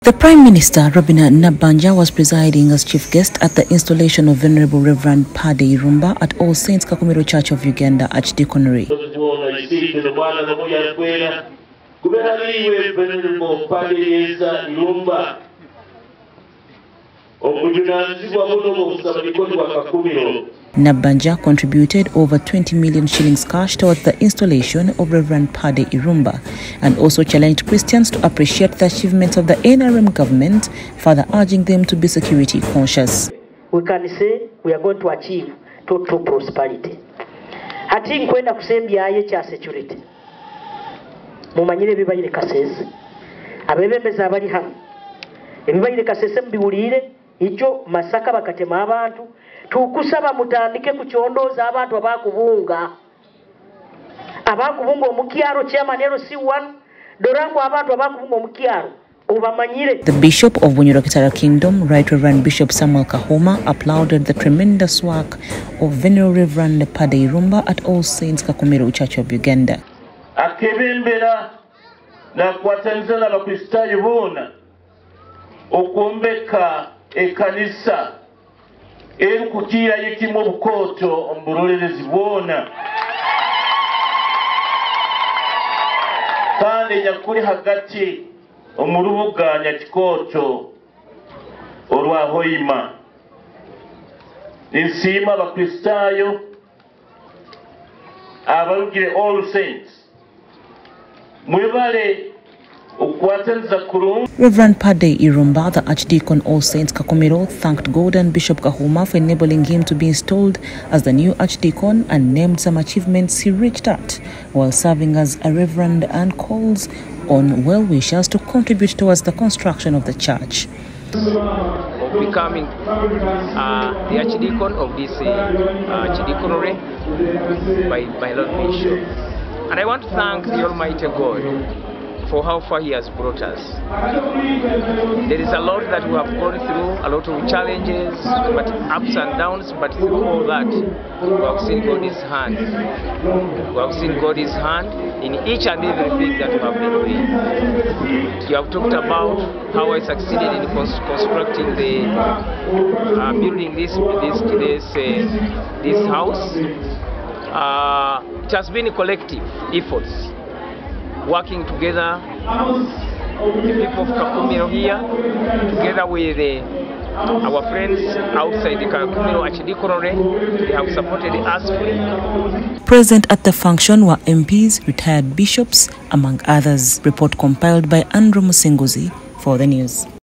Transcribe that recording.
The Prime Minister, Robinah Nabbanja, was presiding as chief guest at the installation of Venerable Reverend Paddy Irumba at All Saints Kakumiro Church of Uganda Archdeaconry. Nabbanja contributed over 20 million shillings cash towards the installation of Reverend Paddy Irumba and also challenged Christians to appreciate the achievements of the NRM government, further urging them to be security conscious. We can say we are going to achieve total prosperity. Hati nkwenda kusembya aye cha security. Mumanyire bibayire kasese. Abebembeza abali hano. Ebibayire kasese mbiwulire icho masaka bakatema abantu. Tukusaba mutandike kuchondoza abantu abakubunga omukyalo chairman LC1 dorango abantu abakubunga omukyalo obamanyire. The Bishop of Bunyoro Kingdom, Right Reverend Bishop Samuel Kahoma, applauded the tremendous work of Venerable Reverend Paddy Irumba at All Saints Kakumiro Church of Uganda. Akebembera na kwatanza na bakristayo bona okumbeka ekanisa kutira yekimo bukoto omburolelezi bwona kandi nyakuri hagati omurubuga nyakikoto olwahoima nsima abakristayo abalugire All Saints mwebale. Reverend Paddy Irumba, the Archdeacon All Saints Kakumiro, thanked God and Bishop Kahoma for enabling him to be installed as the new Archdeacon and named some achievements he reached at while serving as a reverend, and calls on well-wishers to contribute towards the construction of the church. Of becoming the Archdeacon of this Archdeaconry by Lord Bishop. And I want to thank the Almighty God for how far He has brought us. There is a lot that we have gone through, a lot of challenges, but ups and downs, but through all that, we have seen God's hand. We have seen God's hand in each and everything that we have been doing. You have talked about how I succeeded in constructing the building this house. It has been a collective efforts, working together, the people of Kakumiro here, together with our friends outside the Kakumiro Archdeaconry. They have supported us fully. Present at the function were MPs, retired bishops, among others. Report compiled by Andrew Musinguzi for the news.